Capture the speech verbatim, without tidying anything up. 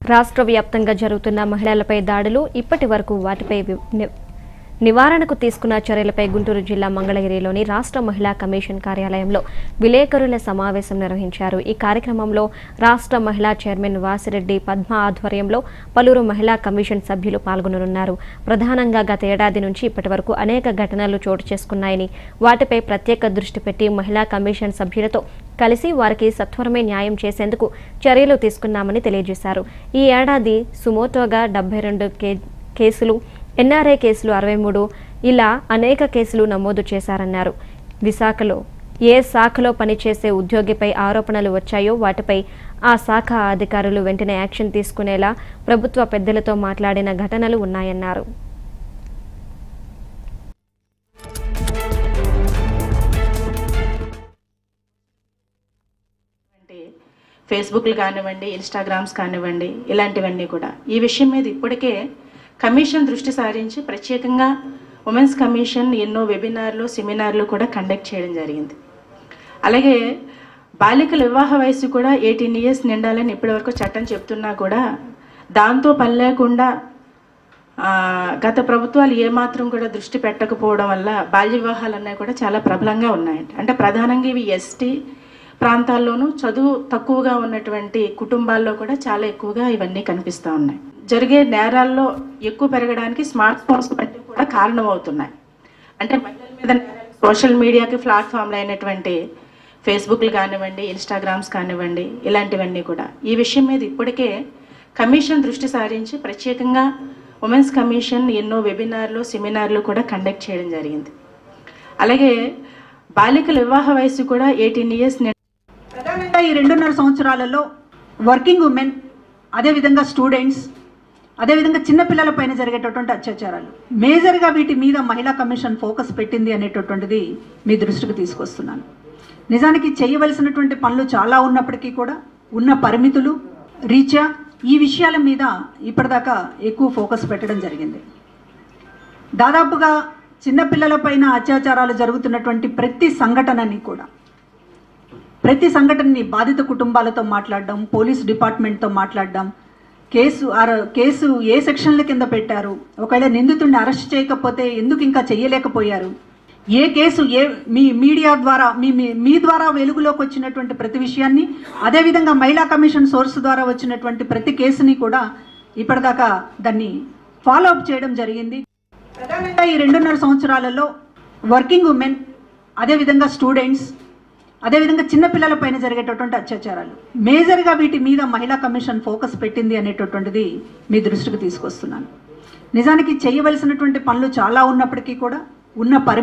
రాష్ట్ర వ్యాప్తంగా జరుగుతున్న మహిళలపై దాడులు ఇప్పటి వరకు వాటిపై నివారణకు తీసుకున్న చర్యలపై గుంటూరు జిల్లా మంగళగిరిలోని రాష్ట్ర మహిళా కమిషన్ కార్యాలయంలో విలేకరుల సమావేశం నిర్వహించారు. ఈ కార్యక్రమంలో రాష్ట్ర మహిళా చైర్మన్ వాసిరెడ్డి పద్మ ఆధ్వర్యంలో పలువురు మహిళా కమిషన్ సభ్యులు పాల్గొననున్నారు. ప్రధానంగా గత ఏడాది నుంచి ఇప్పటి వరకు అనేక ఘటనలు చోటు చేసుకున్నాయని, వాటిపై ప్రత్యేక దృష్టి పెట్టి మహిళా కమిషన్ సభ్యులతో కలిసి వారికి సత్వరమే న్యాయం చేసేందుకు చర్యలు తీసుకున్నామని తెలియజేశారు. ఈ ఏడాది సుమోటోగా డెబ్బై రెండు కేసులు, ఎన్ఆర్ఐ కేసులు అరవై మూడు ఇలా అనేక కేసులు నమోదు చేశారన్నారు. విశాఖలో ఏ శాఖలో పనిచేసే ఉద్యోగిపై ఆరోపణలు వచ్చాయో వాటిపై ఆ శాఖ అధికారులు వెంటనే యాక్షన్ తీసుకునేలా ప్రభుత్వ పెద్దలతో మాట్లాడిన ఘటనలు ఉన్నాయన్నారు. ఫేస్బుక్లు కానివ్వండి, ఇన్స్టాగ్రామ్స్ కానివ్వండి, ఇలాంటివన్నీ కూడా ఈ విషయం మీద ఇప్పటికే కమిషన్ దృష్టి సారించి ప్రత్యేకంగా ఉమెన్స్ కమిషన్ ఎన్నో వెబినార్లు, సెమినార్లు కూడా కండక్ట్ చేయడం జరిగింది. అలాగే బాలికల వివాహ వయసు కూడా ఎయిటీన్ ఇయర్స్ నిండాలని ఇప్పటివరకు చట్టం చెప్తున్నా కూడా దాంతో పని లేకుండా గత ప్రభుత్వాలు ఏమాత్రం కూడా దృష్టి పెట్టకపోవడం వల్ల బాల్య వివాహాలు అన్నీ కూడా చాలా ప్రబలంగా ఉన్నాయంట. అంటే ప్రధానంగా ఇవి ఎస్టీ ప్రాంతాల్లోనూ చదువు తక్కువగా ఉన్నటువంటి కుటుంబాల్లో కూడా చాలా ఎక్కువగా ఇవన్నీ కనిపిస్తూ ఉన్నాయి. జరిగే నేరాల్లో ఎక్కువ పెరగడానికి స్మార్ట్ ఫోన్స్ బట్టి కూడా కారణమవుతున్నాయి. అంటే మహిళల మీద సోషల్ మీడియాకి ప్లాట్ఫామ్లు అయినటువంటి ఫేస్బుక్లు కానివ్వండి, ఇన్స్టాగ్రామ్స్ కానివ్వండి, ఇలాంటివన్నీ కూడా ఈ విషయం మీద ఇప్పటికే కమిషన్ దృష్టి సారించి ప్రత్యేకంగా ఉమెన్స్ కమిషన్ ఎన్నో వెబినార్లు, సెమినార్లు కూడా కండక్ట్ చేయడం జరిగింది. అలాగే బాలికల వివాహ వయసు కూడా ఎయిటీన్ ఇయర్స్ ప్రధానంగా ఈ రెండున్నర సంవత్సరాలలో వర్కింగ్ ఉమెన్, అదేవిధంగా స్టూడెంట్స్, అదేవిధంగా చిన్నపిల్లల పైన జరిగేటటువంటి అత్యాచారాలు మేజర్గా వీటి మీద మహిళా కమిషన్ ఫోకస్ పెట్టింది అనేటటువంటిది మీ దృష్టికి తీసుకొస్తున్నాను. నిజానికి చేయవలసినటువంటి పనులు చాలా ఉన్నప్పటికీ కూడా ఉన్న పరిమితులు రీత్యా ఈ విషయాల మీద ఇప్పటిదాకా ఎక్కువ ఫోకస్ పెట్టడం జరిగింది. దాదాపుగా చిన్నపిల్లల పైన అత్యాచారాలు జరుగుతున్నటువంటి ప్రతి సంఘటనని కూడా ప్రతి సంఘటనని బాధిత కుటుంబాలతో మాట్లాడడం, పోలీస్ డిపార్ట్మెంట్తో మాట్లాడడం, కేసు కేసు ఏ సెక్షన్ల కింద పెట్టారు, ఒకవేళ నిందితుడిని అరెస్ట్ చేయకపోతే ఎందుకు ఇంకా చెయ్యలేకపోయారు, ఏ కేసు ఏ మీ మీడియా ద్వారా మీ మీ ద్వారా వెలుగులోకి వచ్చినటువంటి ప్రతి విషయాన్ని, అదేవిధంగా మహిళా కమిషన్ సోర్స్ ద్వారా వచ్చినటువంటి ప్రతి కేసుని కూడా ఇప్పటిదాకా దాన్ని ఫాలో అప్ చేయడం జరిగింది. ప్రధానంగా ఈ రెండున్నర సంవత్సరాలలో వర్కింగ్ ఉమెన్, అదేవిధంగా స్టూడెంట్స్, అదేవిధంగా చిన్నపిల్లల పైన జరిగేటటువంటి అత్యాచారాలు మేజర్గా వీటి మీద మహిళా కమిషన్ ఫోకస్ పెట్టింది అనేటటువంటిది మీ దృష్టికి తీసుకొస్తున్నాను. నిజానికి చేయవలసినటువంటి పనులు చాలా ఉన్నప్పటికీ కూడా ఉన్న పరి